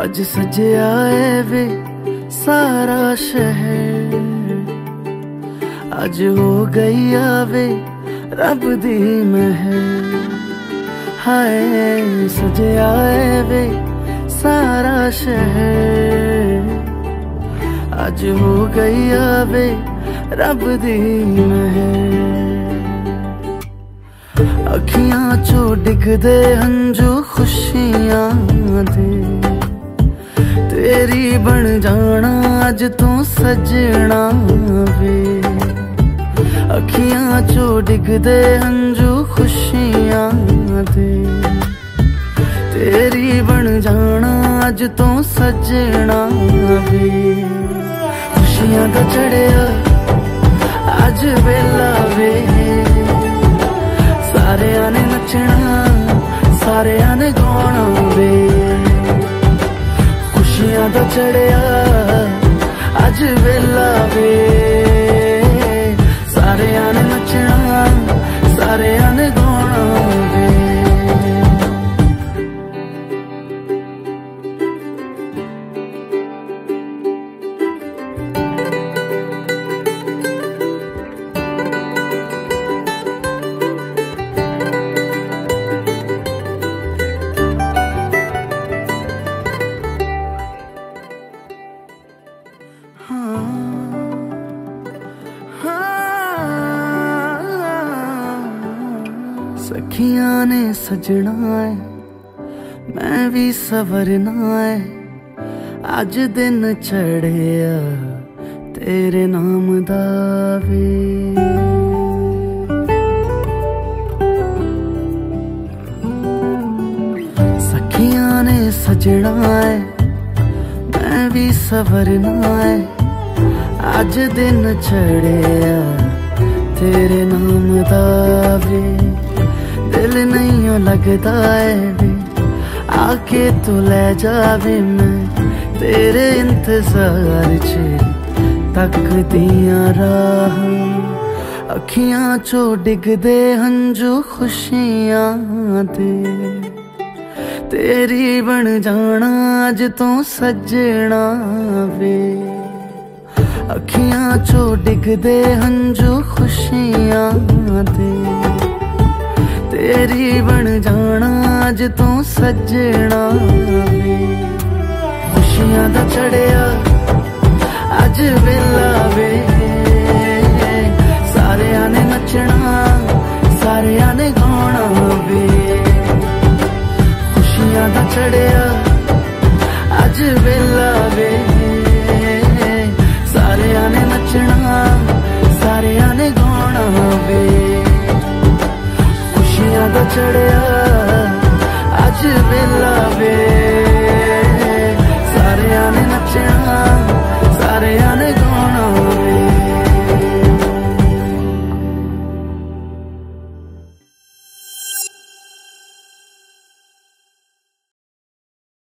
अज सजया है वे सारा शहर, अज हो गई आवे रब दी महर। हाय सजया है वे सारा शहर, अज हो गई आवे रब दी महर। अखियां चो डिगदे हंजू खुशियां दे, तेरी बन जाना अज तू सजना वे। अखियां चो डिगदे हंजू खुशियां दे, तेरी बन जाना अज तू सजना वे। खुशियां दा चढ़िया अज वेला वे, सारे ने नचना सारे ने गाना वे। खुशियां दा चढ़िया अज वेला वे, सारे ने नचना सारे ने गाना वे। सखियां ने सजना है मैं भी सवरना है, अज दिन चढ़िया तेरे नाम दा वे। सखियां ने सजना है मैं भी सवरना है, अज दिन चढ़िया तेरे नाम दा वे। दिल नहीं लगता है वे आके तू ले जावे, मैं तेरे इंतजार च तक दिया राह। अखियां चो डिगदे हंजू खुशियां दे, तेरी बन जाना अज तू सजना वे। अखियां चो डिगदे हंजू खुशियां दे, तेरी बन जाना अज तू सजना वे। खुशियां दा चढ़िया अज वेला वे, सारे ने नचना सारे ने गाना वे। खुशियां दा चढ़िया अज वेला वे, सारे ने नचना सारे ने गाना वे। खुशियां दा चढ़िया अज वेला वे।